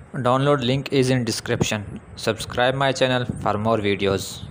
Download link is in description. Subscribe my channel for more videos.